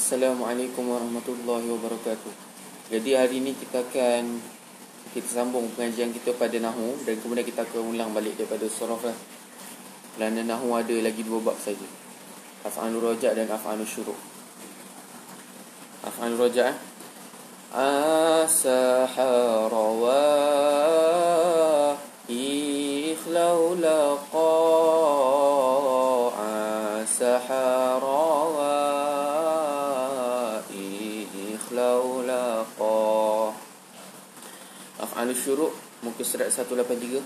Assalamualaikum warahmatullahi wabarakatuh. Jadi hari ini kita sambung pengajian kita pada Nahu, dan kemudian kita akan ulang balik daripada Saraf lah. Kerana Nahu ada lagi 2 bab saja, Af'alur Raja' dan Af'alur Syuru'. Af'alur Raja' As-sahara wa ikhlau laqa, as-sahara wa ikhlau laqa. Af'alur Syuru' muka surat 183.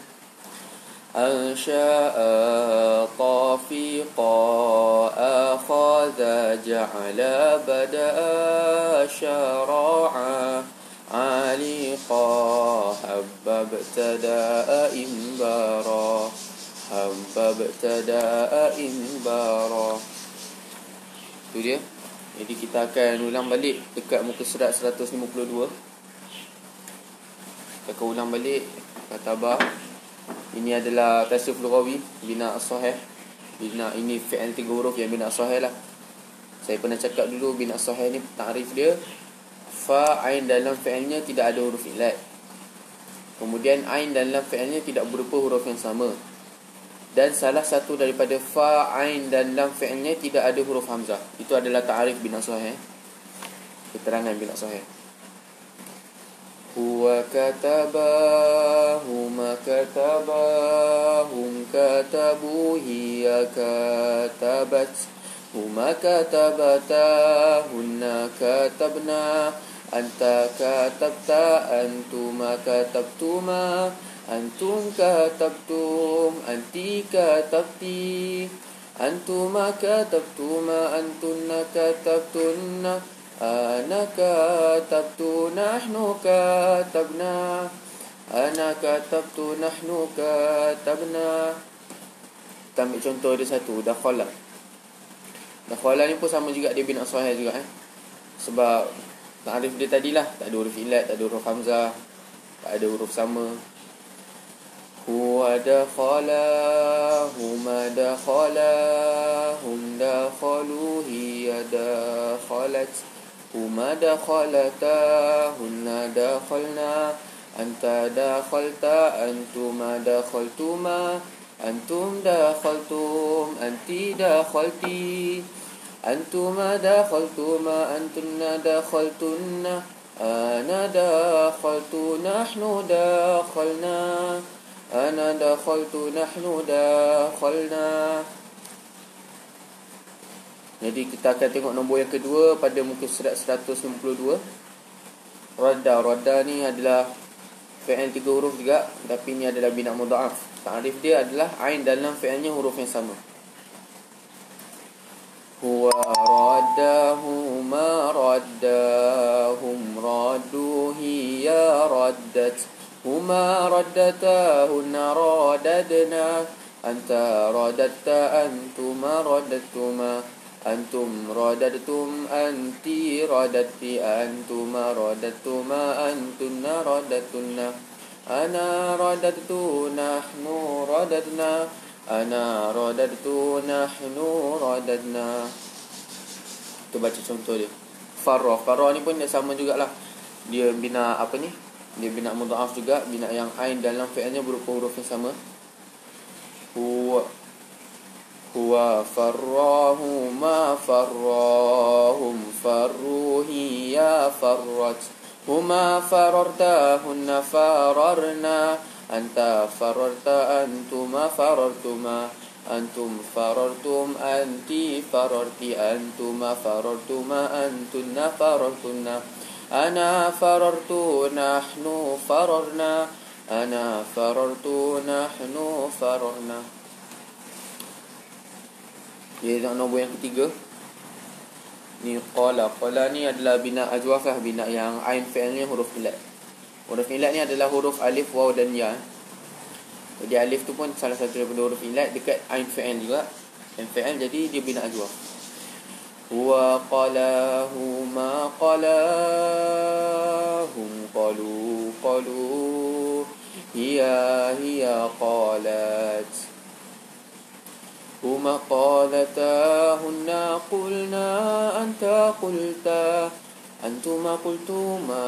Ansha'a tafiqa akhadha ja'ala bada'a syara'a aliqa habbab tada'a imbara Itu dia. Jadi kita akan ulang balik dekat muka surat 152. Kita akan ulang balik kata ba. Ini adalah tasrif lughawi, bina as-sahih. Bina ini fi'il 3 huruf yang bina as-sahih lah. Saya pernah cakap dulu bina as-sahih ni takrif dia, fa ain dalam fi'ilnya tidak ada huruf illat. Kemudian ain dalam fi'ilnya tidak berupa huruf yang sama. Dan salah satu daripada fa ain dalam fi'ilnya tidak ada huruf hamzah. Itu adalah takrif bina as-sahih. Keterangan bina as-sahih. Huwa katabahu ma katabahum katabu hiya katabat huma katabata hunna katabna anta katabta antuma katabtuma antum katabtum anti katabti antuma katabtuma antunna katabtunna ana katabtu nahnu katabna ana katabtu nahnu katabna. Kita ambil contoh dia satu, dakhala. Dakhala ni pun sama juga, dia bina sahih juga sebab ta'rif dia tadilah tak ada huruf illat, tak ada huruf hamzah, tak ada huruf sama. Huwa dakhala huma dakhala hum dakhalu hiya dakhalat huma dakhalata hunna dakhalna anta dakhalta antuma dakhaltuma antum dakhaltum anti dakhalti antuma dakhaltuma antunna dakhaltunna ana dakhaltu nahnu dakhalna ana dakhaltu nahnu dakhalna. Jadi kita akan tengok nombor yang kedua pada muka surat 152. Radda ni adalah fi'il 3 huruf juga, tapi ini adalah bina mudha'af. Ta'rif dia adalah ain dalam fi'ilnya huruf yang sama. Huwa raddahu ma raddahum raddu hiya raddat huma raddatahunna radadna anta radatta antuma radattuma antum radadtum anti radatti antuma radattuma antunna radattunna ana radadtu nahnu radadna ana radadtu nahnu radadna. Kita baca contoh dia. Farra ni pun dia sama jugalah. Dia bina apa ni? Dia bina mudha'af juga, bina yang ain dalam fi'ilnya berupa huruf yang sama. Huwa farrahu ma farrahum farruhi ya farrat huma farartahunna fararna anta fararta antuma farartuma antum farartum anti fararti antuma farartuma antunna farartunna ana farartu nahnu fararna ana farartu nahnu fararna. Dia nombor yang ketiga. Ni qala ni adalah bina ajwaf lah, bina yang ain fi'ilnya huruf illat. Huruf illat ni adalah huruf alif, waw dan ya. Jadi alif tu pun salah satu daripada huruf illat dekat ain fi'il juga. Ain fi'il, jadi dia bina ajwaf. Huwa qalahu ma qalahum qalu hiya qalat هما قالتا هن قلنا أنت قلتا أنتما قلتما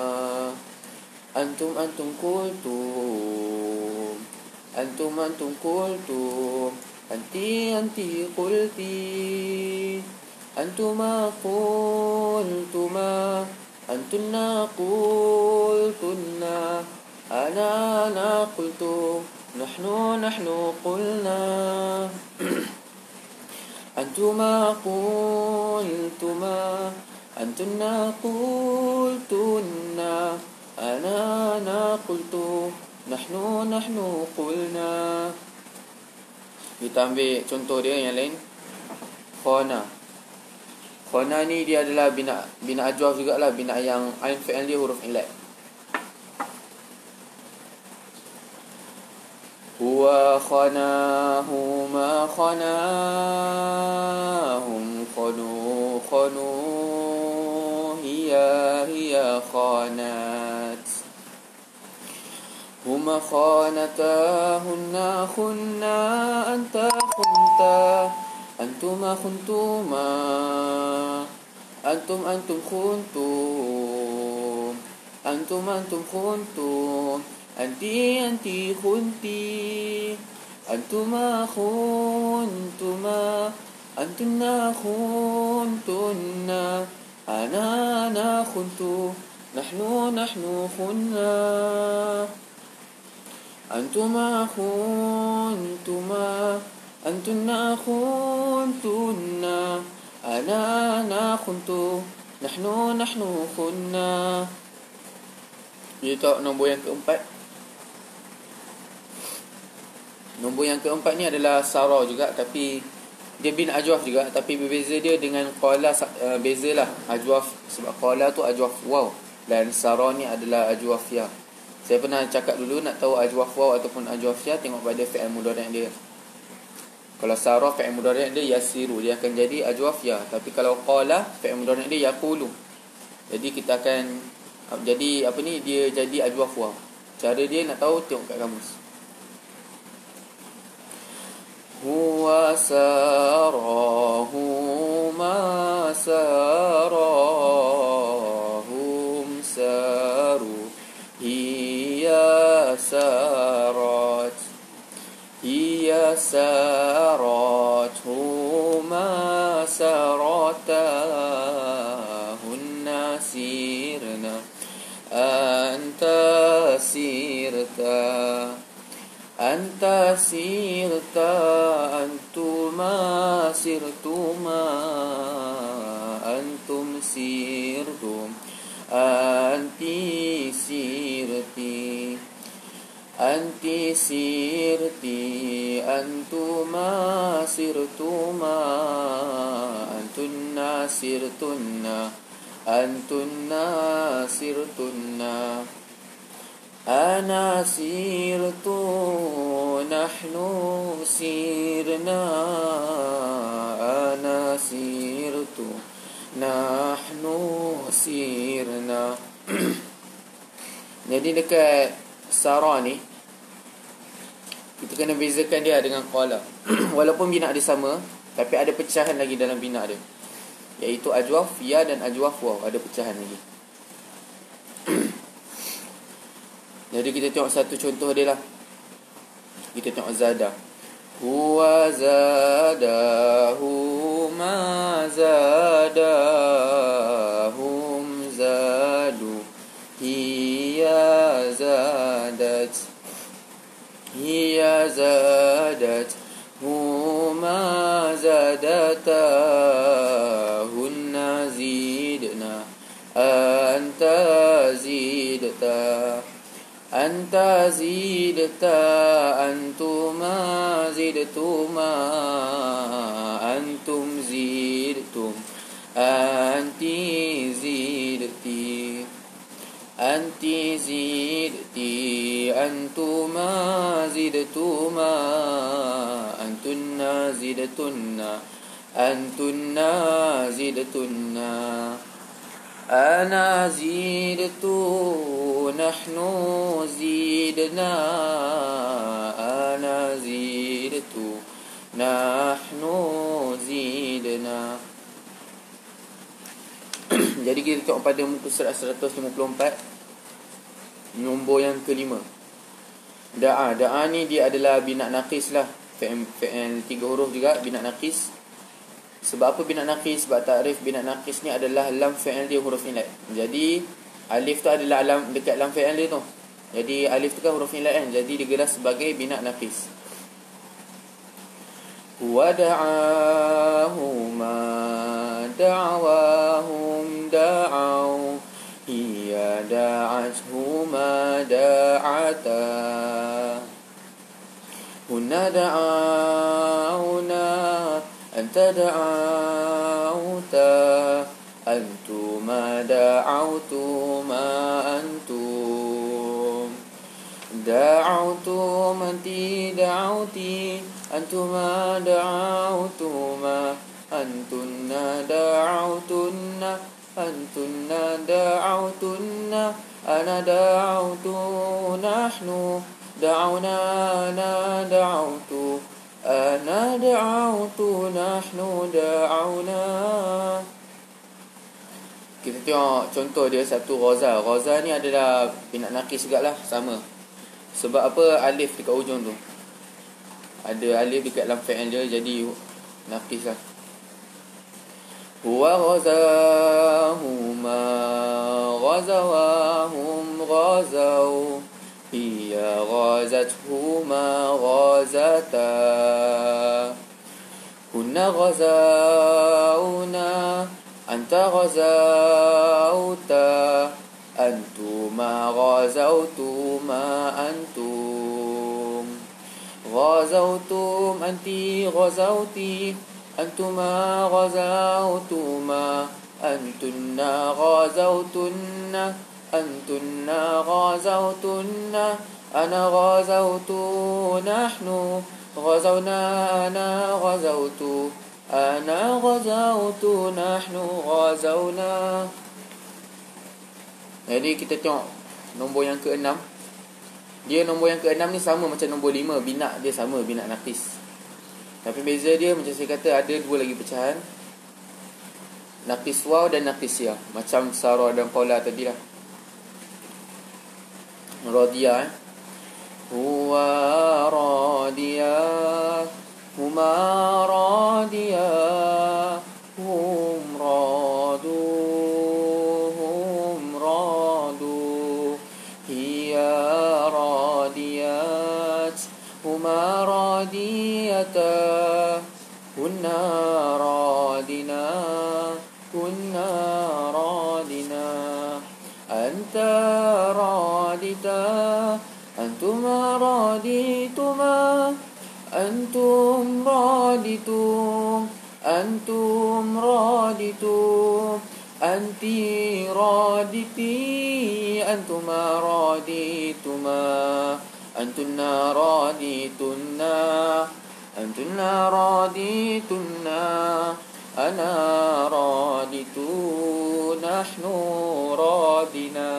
أنتم قلتم أنتم قلتم أنت قلتي أنتما قلتما أنتنا قلتنا أنا قلت نحن قلنا أنتما قلتما أنتنا قلتنا أنا قلت نحن قلنا. Kita ambil contoh dia yang lain. Khona. Khona ni dia adalah bina ajwaf jugalah, bina yang ain fi'il dia huruf ilat. Huwa khanahuma khanahum khanu hiya khanat. Huma khanatahunna khunna anta khunta antuma khuntuma antum khuntum antum khuntum anti khunti antuma khuntuma antunna khuntunna ana khuntu nahnu khunna Antuma khuntuma Antunna khuntunna Ana khuntu Nahnu khunna. Kita nombor yang keempat. Nombor yang keempat ni adalah sarah juga, tapi dia bin ajwaf juga, tapi berbeza dia dengan qala. Bezalah ajwaf, sebab qala tu ajwaf waw dan sarah ni adalah ajwaf ya. Saya pernah cakap dulu, nak tahu ajwaf waw ataupun ajwaf ya, tengok pada fi'il mudhari' dia. Kalau sarah fi'il mudhari' dia yasiru, dia akan jadi ajwaf ya. Tapi kalau qala fi'il mudhari' dia yaqulu. Jadi kita akan jadi dia jadi ajwaf waw. Cara dia nak tahu, tengok kat kamus. Huwa sarahu ma sarahum saru hiya sarat huma saratahunna sirna anta sirta antuma sirtuma antum sirtum anti sirti antuma sirtuma antunna sirtunna Ana sirtu nahnu sirna Ana sirtu nahnu sirna. Jadi dekat sarah ni kita kena bezakan dia dengan qala. Walaupun bina dia sama, tapi ada pecahan lagi dalam bina dia, iaitu ajwaf ya dan ajwaf waw, ada pecahan lagi. Jadi kita tengok satu contoh dia lah. Kita tengok zada. Huwa zadahu ma zadahum zadu hiya zadat huma zadatahunna zidna anta zidta antuma zidtuma antum zidtum anti zidti antuma zidtuma antunna zidtunna Ana zidtu nahnu zidna Ana zidtu nahnu zidna. Jadi kita tengok pada muka surat 154, nombor yang kelima. Da'a ni dia adalah bina naqis lah. Fi'il 3 huruf juga, bina naqis. Sebab apa bina naqis? Sebab takrif bina naqis ni adalah lam fi'il dia huruf ilad. Jadi alif tu adalah lam dekat lam fi'il dia tu. Jadi alif tu kan huruf ilad kan. Jadi digeras sebagai bina naqis. Wa da'ahuma da'wahum da'au hiya da'athuma da'ata hunna da'auna anta da'auta antuma da'autuma antum da'autum anti da'auti antuma da'autuma antunna da'autunna antunna da'autunna ana da'autu nahnu da'auna ana da'autu ana da'autu nahnu da'auna. Kita tengok contoh dia satu ghaza. Ghaza ni adalah bina naqis juga lah, sama. Sebab apa? Alif dekat ujung tu. Ada alif dekat lam fi'il dia, jadi naqis lah. Huwa ghazahuma ghazawahum ghazau hiya ghazathuma ghazata hunna ghazauna anta ghazauta antuma ghazautuma antum ghazautum anti ghazauti antuma ghazautuma antunna ghazautunna antunna ghazautunna ana ghazautu nahnu ghazawna ana ghazautu ana ghazautu nahnu ghazawna. Jadi kita tengok nombor yang ke-6. Dia nombor yang ke-6 ni sama macam nombor 5. Bina dia sama, bina naqis. Tapi beza dia macam saya kata ada dua lagi pecahan. Naqis waw dan naqis ya. Macam Sarah dan Paula tadi lah. Radiyah huwa radiyah huma radiyah hum radu hum radu hiya radiyat huma radiyata kunna radina kunna radina anta radita antuma radituma antum raditum antum raditum anti raditi antuma radituma antunna raditunna antunna raditunna ana raditu nahnu radina.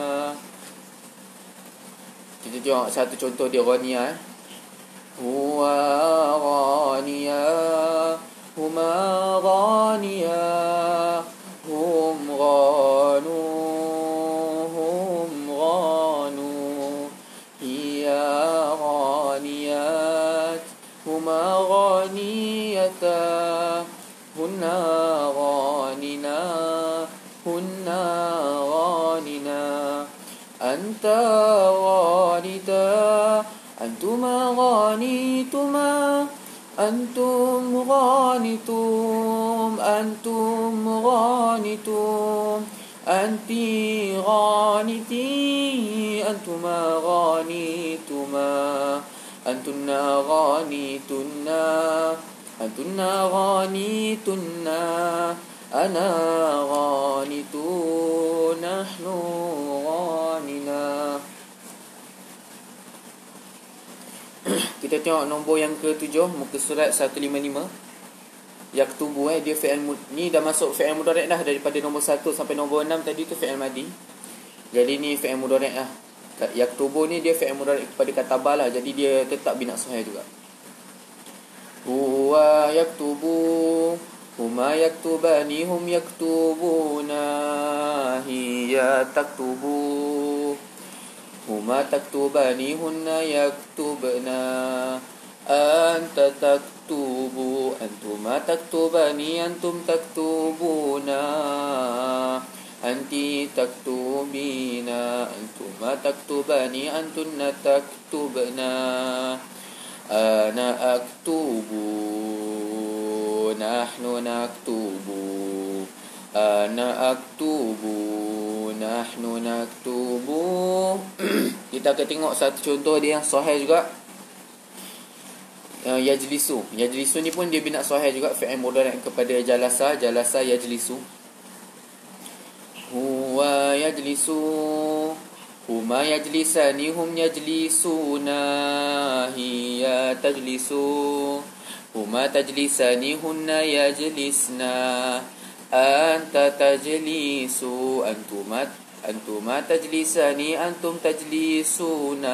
Kita tengok satu contoh dia ghaniyah. Huwa ghaniyah huma ghaniyah hum ghanu hum ghanu hiya ghaniyat huma ghaniyata hunna ghanina hunna ghanina anta ghanita antuma ghanituma antum ghanitum antum ghanitum anti ghaniti antuma ghanituma antunna ghanitunna antunna ghanitunna ana ghanitu nahnu ghanina. Kita tengok nombor yang ke-7 muka surat 155. Yaktubu dia fi'il ni dah masuk fi'il mudhari' dah daripada nombor 1 sampai nombor 6 tadi tu fi'il madi. Jadi ni fi'il mudhari' lah. Yaktubu ni dia fi'il mudhari' kepada kataba lah, jadi dia tetap bina sahih juga. huwa yaktubu, huma yaktubani, hum yaktubuna, hiya taktubu, huma taktubani, hunna yaktubna, anta taktubu, antuma taktubani, antum taktubuna, anti taktubina, antuma taktubani, antunna taktubna, ana aktubu, nahnu naktubu, ana aktubu, nahnu naktubu. Kita akan tengok satu contoh dia yang sahih juga. Yajlisu. Yajlisu ni pun dia bina sahih juga, fi'il mudhari' kepada jalasa, jalasa yajlisu. Huwa yajlisu, huma yajlisani, hum yajlisuna, hiya tajlisu, huma tajlisani, hunna yajlisna, anta tajlisu, antuma tajlisani, antum tajlisuna,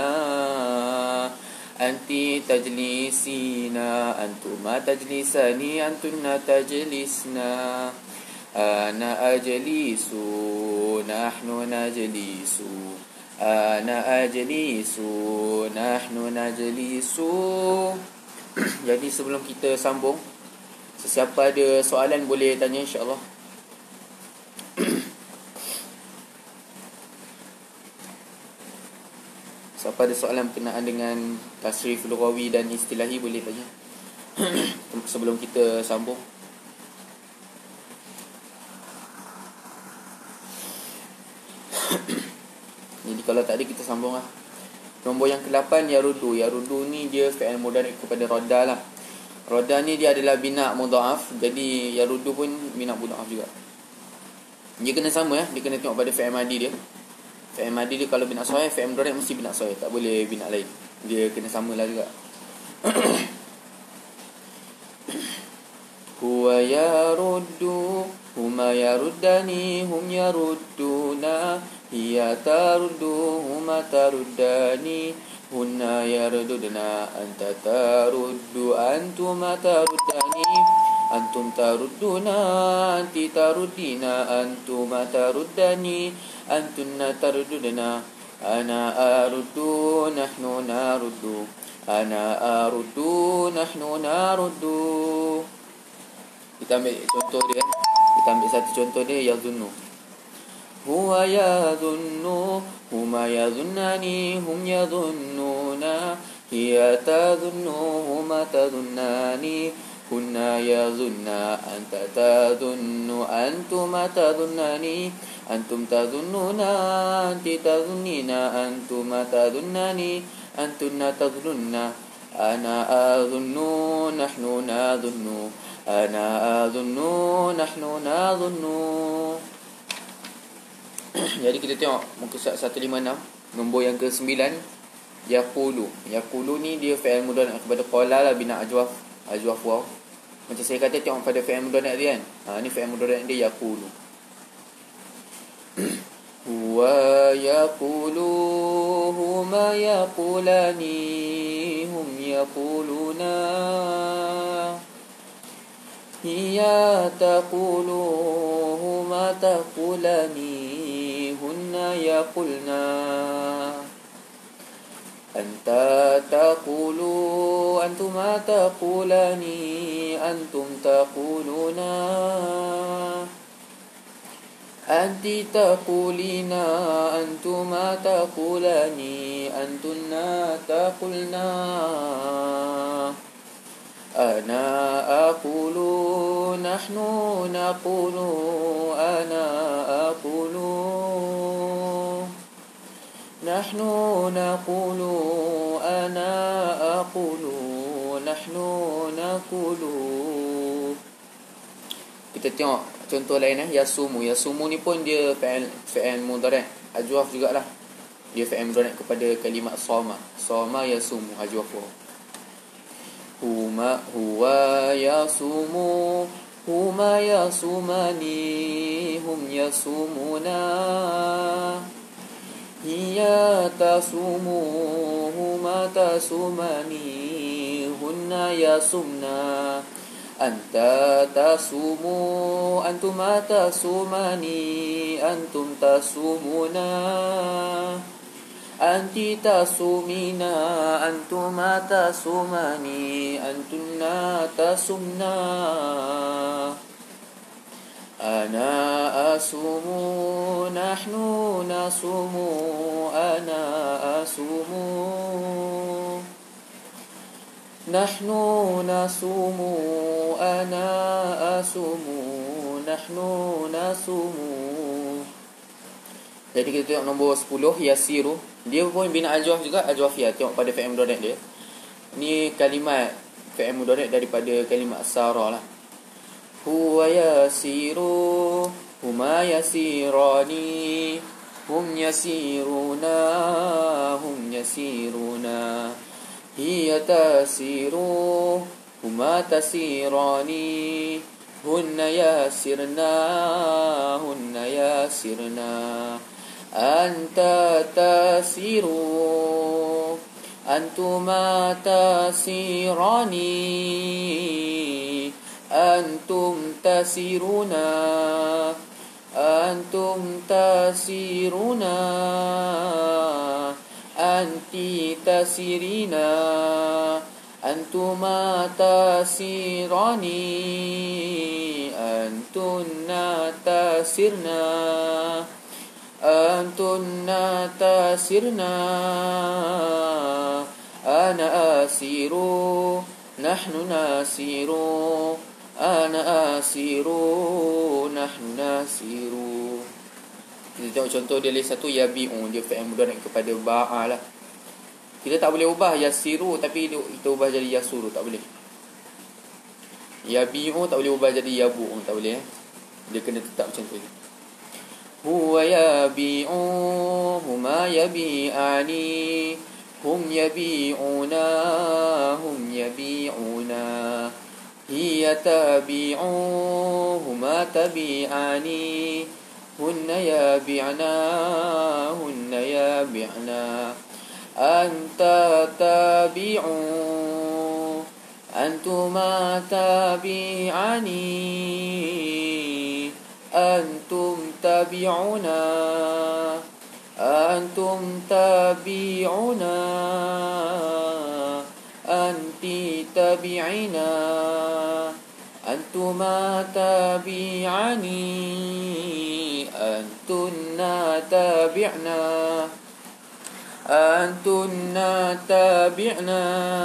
anti tajlisina, antuma tajlisani, antunna tajlisna, ana ajlisu, nahnu najlisu, ana ajlisu, nahnu najlisu. Jadi sebelum kita sambung, sesiapa ada soalan boleh tanya, insya-Allah. Siapa ada soalan berkenaan dengan tasrif lughawi dan istilahi boleh tanya sebelum kita sambung. Jadi kalau tak ada kita sambung lah. Nombor yang ke-8 yarudu. Yarudu ni dia fi'il mudhari' kepada radda lah. Radda ni dia adalah bina mudha'af. Jadi yarudu pun bina mudha'af juga. Dia kena sama dia kena tengok pada fi'il madi dia. Fi'il madi dia kalau bina sahih, fi'il mudhari' mesti bina sahih, tak boleh bina lain. Dia kena samalah juga. Huwa yaruddu, huma yaruddani, hum yarudduna, hiya taruddu, huma taruddani, hunna yarudduna, anta taruddu, antuma taruddani, antum tarudduna, anti taruddina, antuma taruddani, antunna tarudduna, ana aruddu, nahnu naruddu, ana aruddu, nahnu naruddu. Kita ambil contoh dia. Kita ambil satu contoh dia, yazunnu. Huwa yazunnu, huma yazunnani, hum yazunnuna, hiya tazunnu, huma tazunnani, hunna yazunna, anta tazunnu, antuma tazunnani, antum tazunnuna, anti tazunnina, antuma tazunnani, antunna tazunnuna, ana azunnu, nahnu nazunnu, ana azunnu, nahnu nazunnu. Jadi kita tengok muka surat 156, nombor yang ke-9, yaqulu. Yaqulu ni dia fi'il mudhari' kepada qala lah, bina ajwaf waw. Macam saya kata, tengok pada fi'il mudhari' dia kan. Ni fi'il mudhari' dia yaqulu. Huwa yaqulu, huma yaqulani, hum yaquluna, hiya taqulu, huma taqulani, hunna yaqulna, anta taqulu, antuma taqulani, antum taquluna, anti taqulina, antuma taqulani, antunna taqulna, ana aqulu, nahnu naqulu, ana aqulu, nahnu naqulu, ana aqulu, nahnu naqulu. Kita tengok contoh lain yasumu. Yasumu ni pun dia fi'il mudhari' ajwaf jugalah. Dia fi'il mudhari' kepada kalimat sama. Sama yasumu ajwaf. Huwa yasumu, huma yasumani, hum yasumuna, hiya tasumu huma tasumani hunna yasumna anta tasumu antuma tasumani antum tasumuna anti tasumina antuma tasumani antunna tasumna ana asumu nahnu nasumu ana asumu nahnu nasumu ana asumu nahnu nasumu. Jadi kita tengok nombor 10 yasiru. Dia pun bina ajwaf juga, ajwafiyah. Tengok pada fi'il mudhari' dia. Ni kalimat fi'il mudhari' daripada kalimat sara lah. Huwa yasiru huma yasirani hum yasiruna hum yasiruna hiya tasiru huma tasirani hunna yasirna hunna yasirna anta tasiru antuma tasirani antum tasiruna antum tasiruna anti tasirina antuma tasirani antunna tasirna antunna tasirna ana asiru nahnu nasiru ana asiru nahnu nasiru. Kita tengok contoh dia list satu yabi'u, dia fi'il mudhari' kepada ba'a lah. Kita tak boleh ubah yasiru tapi kita ubah jadi yasuru, tak boleh. Yabi'u tak boleh ubah jadi yabu'u, tak boleh. Dia kena tetap macam tu. Huwa yabi'u huma yabi'ani hum yabi'una hum yabi'una hiya tabi'u huma tabi'ani hunna yabi'na hunna yabi'na anta tabi'u antuma tabi'ani antum tabi'una antum tabi'una anti tabi'ina antuma tabi'ani antunna tabi'na antunna tabi'na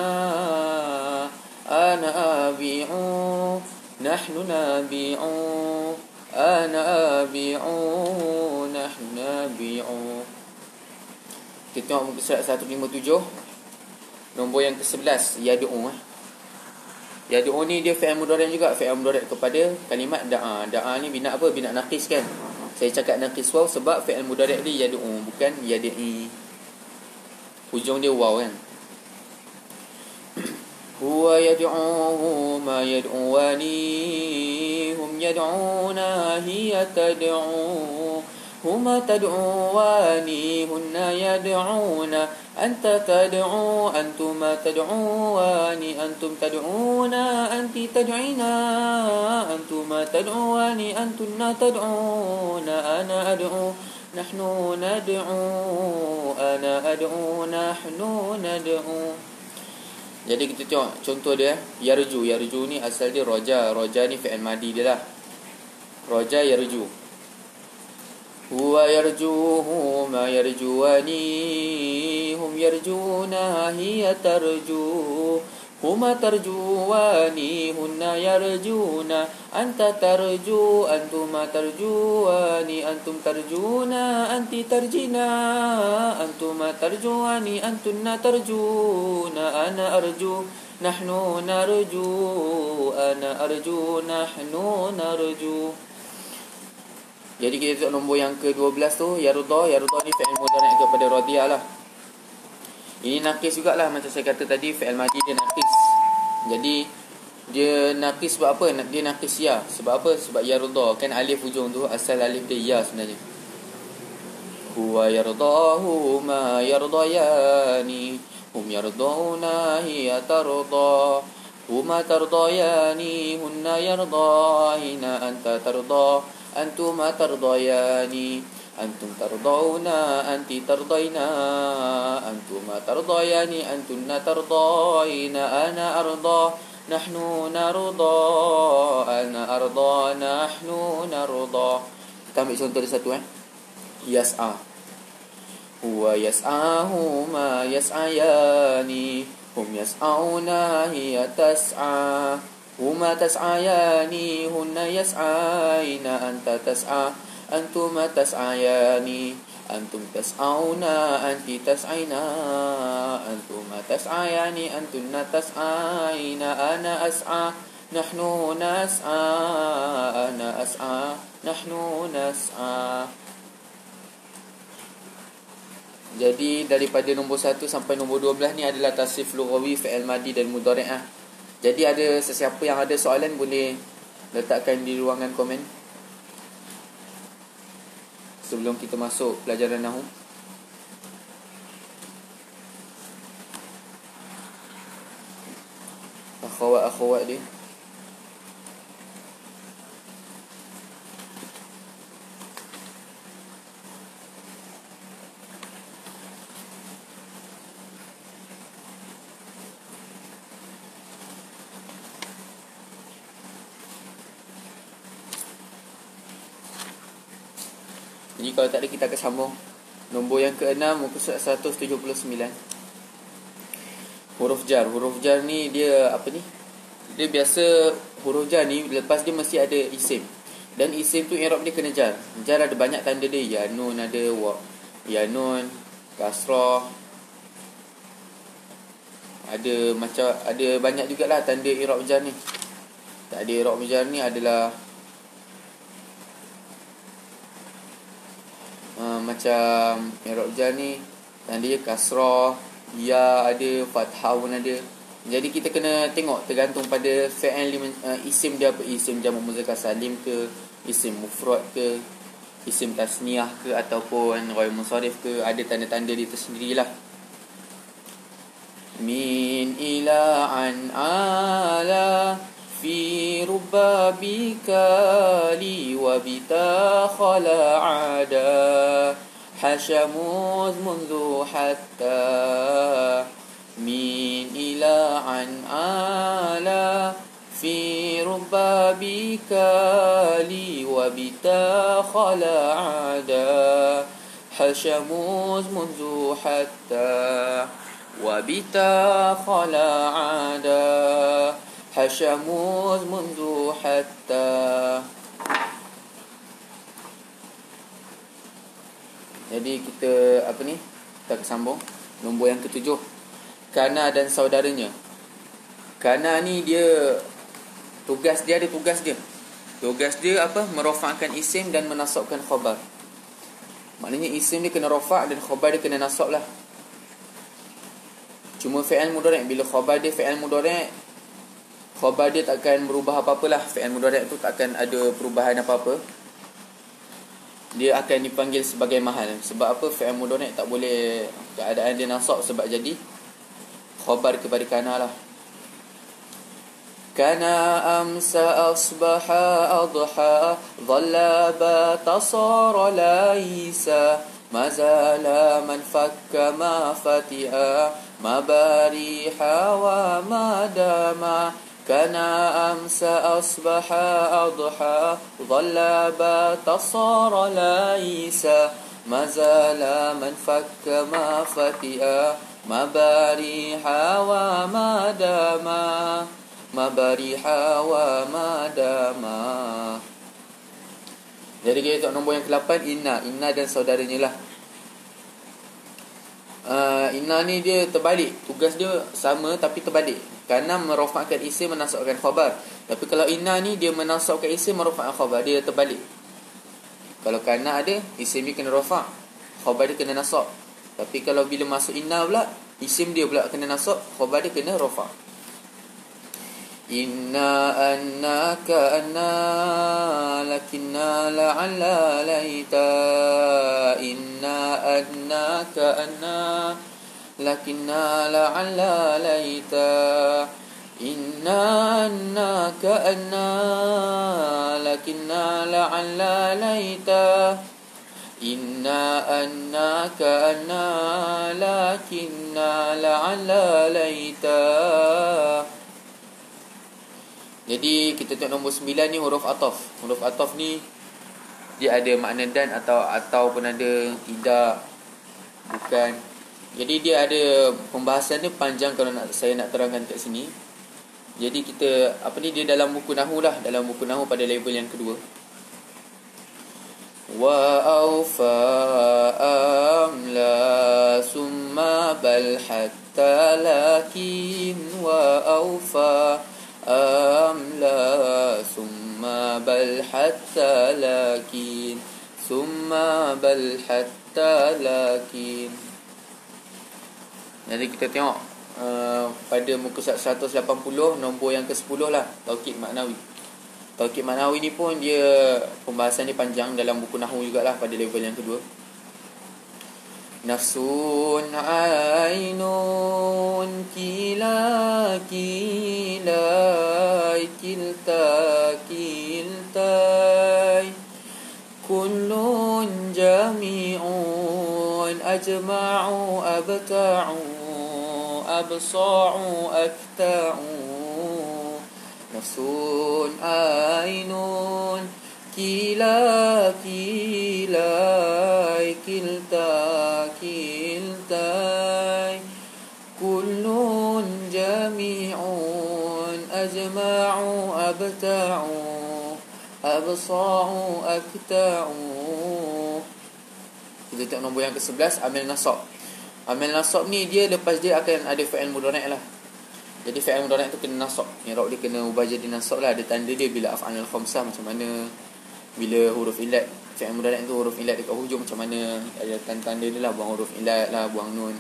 ana abi'u nahnu nabi'u ana abi'u nahnu nabi'u. Kita tengok muka surat 157, nombor yang ke-11 yad'u. Yad'u ni dia fi'il mudhari' juga, fi'il mudhari' kepada kalimat da'a. Da'a ni bina apa? Bina naqis kan. Saya cakap naqis waw sebab fi'il mudhari' dia yad'u, bukan yad'i. Hujung dia waw kan. Huwa yad'u ma yad'uwani hum yad'una hiya tad'u huma tad'uwani hunna yad'una anta tad'u antuma tad'uwani antum tad'una anti tad'ina antuma tad'uwani antunna tad'una ana ad'u nahnu nad'u ana ad'u nahnu nad'u. Jadi kita tengok contoh dia yarju. Yarju ni asal dia roja. Roja ni fi'il madi dia lah. Roja yarju. Huwa yarjuhu ma yarjuwani hum yarjuna hiya tarju huma tarjuwani hunna yarjuna anta tarju antuma tarjuwani antum tarjuna anti tarjina antuma tarjuwani antunna tarjuna ana arju nahnu narju ana arju nahnu narju. Jadi kita tengok nombor yang ke-12 tu yarudha. Yarudha ni fi'il mudhari' kepada radiyah lah. Ini naqis jugalah, macam saya kata tadi fi'il madi dia naqis. Jadi dia naqis sebab apa? Dia naqis ya. Sebab apa? Sebab yarudha kan alif hujung tu asal alif dia ya sebenarnya. Huwa yardahu ma yardayani. Hum yardawna hiya tarda. Huma tardayani hunna yardayna. Anta tarda antuma tardayani. Antum tardawna anti tardayna. Antuma tardayani antunna tardayna. Ana arda nahnu narda. Ana arda nahnu narda. Kita ambil contoh dia satu Yas'a. Huwa yas'a huma yas'ayani. Hum yas'auna hiya tas'a. Huma tas'ayani hunna yas'aina. Anta tas'a antuma tas'ayani. Antum tas'auna anti tas'aina. Antuma tas'ayani antunna tas'aina. Ana as'a nahnu nas'a. Ana as'a nahnu nas'a. Jadi daripada nombor 1 sampai nombor 12 ni adalah tasrif lughawi fi'il madi dan mudhari'. Jadi ada sesiapa yang ada soalan boleh letakkan di ruangan komen sebelum kita masuk pelajaran nahwu. Akhwat dia. Jadi kalau tak ada kita akan sambung. Nombor yang ke-6 muka surat 179. Huruf jar. Huruf jar ni dia apa ni? Dia biasa huruf jar ni lepas dia mesti ada isim. Dan isim tu i'rab dia kena jar. Jar ada banyak tanda dia. Ya nun ada, ya nun, kasrah. Ada banyak jugalah tanda i'rab jar ni. Tak ada i'rab jar ni adalah macam i'rab jar ni tanda dia kasrah, ya ada, fathah pun ada. Jadi kita kena tengok tergantung pada fi'il isim dia apa, isim jamak muzakkar salim ke, isim mufrad ke, isim tasniah ke ataupun ghair munsharif ke, ada tanda-tanda dia tersendirilah. Min ila an ala fi rubabika li wa bita khala ada hashamuz mundu hatta. Min ila an ala fi rubabika li wa bita khala ada hashamuz mundu hatta. Wa bita khala ada hashamuz mundu hatta. Jadi kita kita sambung nombor yang ke-7. Kana dan saudaranya. Kana ni dia tugas dia. Tugas dia apa? Merafa'kan isim dan menasabkan khabar. Maknanya isim dia kena rafa' dan khabar dia kena nasab lah. Cuma fi'il mudhari' bila khabar dia fi'il mudhari', khabar dia takkan berubah apa-apalah. Fi'il mudhari' tu takkan ada perubahan apa-apa. Dia akan dipanggil sebagai mahal. Sebab apa? Fi'il mudhari' tak boleh keadaan dia nasab sebab jadi khabar kepada kana lah. Kana amsa asbaha adha dhalla batasara laisa mazala man fakka ma fatiha mabariha wa madama. Kana amsa asbaha adha dhalla batasara laisa mazala man fakka ma fatiha mabariha wa madama. Mabariha wa madama. Jadi kita tengok nombor yang ke-8, Inna dan saudaranya lah. Inna ni dia terbalik. Tugas dia sama tapi terbalik. Kerana merafa'kan isim, menasabkan khabar. Tapi kalau inna ni dia menasabkan isim, merafa'kan khabar. Dia terbalik. Kalau kana ada, isim dia kena rafa', khabar dia kena nasab. Tapi kalau bila masuk inna pula, isim dia pula kena nasab, khabar dia kena rafa'. Inna anna ka'anna lakinna la'alla laita. Inna anna ka'anna lakinna la'alla laita. Inna anna ka'anna lakinna la'alla laita. Inna anna ka'anna lakinna la'alla laita. Jadi kita tengok nombor 9 ni huruf ataf. Huruf ataf ni dia ada makna dan atau pun ada tidak, bukan. Jadi dia ada pembahasan dia panjang kalau saya nak terangkan kat sini. Jadi kita dia dalam buku nahwu lah, dalam buku nahwu pada level yang kedua. Wa awfa amla summa bal hatta lakin wa awfa amla summa bal hatta lakin summa bal hatta lakin. Jadi kita tengok pada muka 180 nombor yang ke-10 lah, taukid maknawi. Taukid maknawi ni pun dia pembahasan dia panjang dalam buku nahwu jugalah pada level yang kedua. Nafsun ainun kila kilai kilta kiltai kullun jami'un ajma'u abta'u absa'u akta'u. Nafsun ainun kila kilai kilta kiltai kullun jami'un ajma'u abta'u absa'u akta'u. Kita tengok nombor yang ke-11, amil nasab. Amil nasab ni dia lepas dia akan ada fa'il mudhari' lah. Jadi fa'il mudhari' tu kena nasab. I'rab dia kena ubah jadi nasab lah. Ada tanda dia bila af'alul khamsah, macam mana bila huruf ilat. Fa'il mudhari' tu huruf ilat dekat hujung, macam mana ada tanda dia lah, buang huruf ilat lah, buang nun.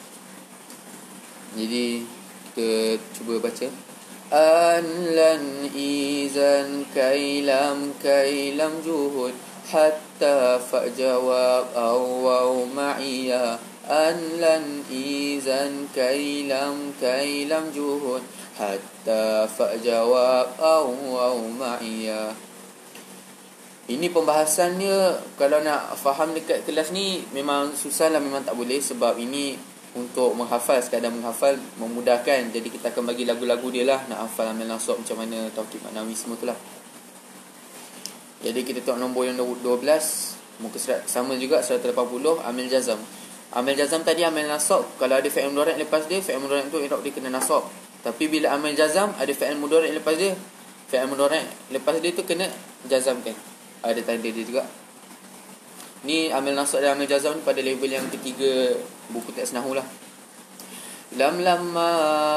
Jadi kita cuba baca. An lan izan kailam juhud hatta fa'jawab aw ma'iyya. An lan izan kailam juhud hatta fa'jawab aw ma'iyya. Ini pembahasannya kalau nak faham dekat kelas ni memang susah lah, memang tak boleh. Sebab ini untuk menghafal, sekadar menghafal memudahkan. Jadi kita akan bagi lagu-lagu dia lah, nak hafal amil nasab macam mana, taukid maknawi semua tu lah. Jadi kita tengok nombor yang 12, muka surat sama juga 180, amil jazam. Amil jazam tadi amil nasab, kalau ada fa'il mudhari' lepas dia, fa'il mudhari' tu i'rab dia kena nasab. Tapi bila amil jazam ada fa'il mudhari' lepas dia, fa'il mudhari' lepas dia tu kena jazamkan. Ada tanda dia juga. Ni amil nasab dan amil jazam ni pada level yang ketiga buku teks nahwu lah. Lam lamma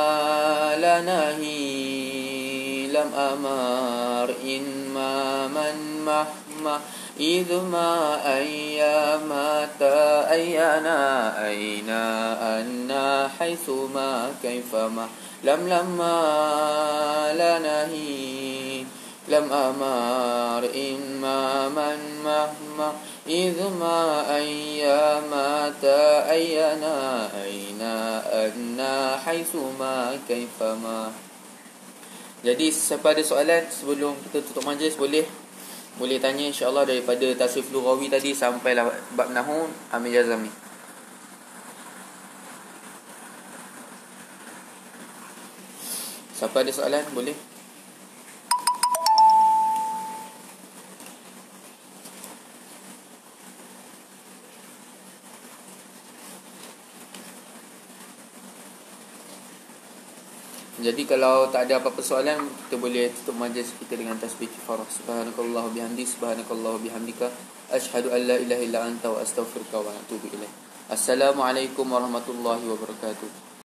lanahi lam amar in ma man mahma idma ayyama ta ayyana aina anna haitsuma kaifama. Lam lamma lanahi lam amar in ma man mahma idma ayyama ta ayyana aina anna haitsuma kaifama. Jadi siapa ada soalan sebelum kita tutup majlis boleh tanya, insya-Allah, daripada tasrif lughawi tadi sampailah bab nahwu amil jazam ni. Siapa ada soalan boleh. Jadi kalau tak ada apa-apa soalan, kita boleh tutup majlis kita dengan tasbih kifarah. Subhanakallah bihamdi, subhanakallah bihamdika, asyhadu an la ilaha illa anta wa astaghfiruka wa atubu ilaik. Assalamualaikum warahmatullahi wabarakatuh.